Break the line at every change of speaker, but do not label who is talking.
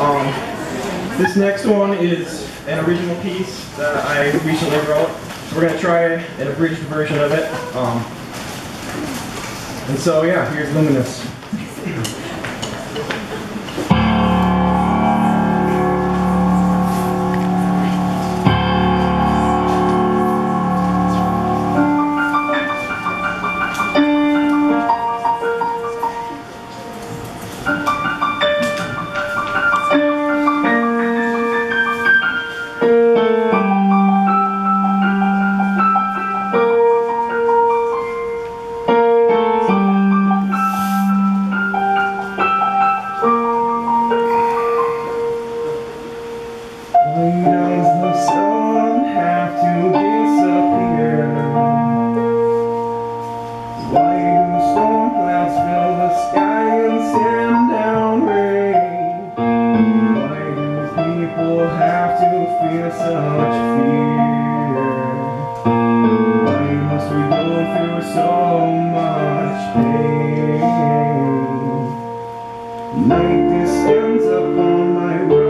This next one is an original piece that I recently wrote. So we're going to try an abridged version of it. And so yeah, here's Luminous. Why does the sun have to disappear? Why do storm clouds fill the sky and send down rain? Why do people have to feel such fear? Why must we go through so much pain? Night descends upon my world.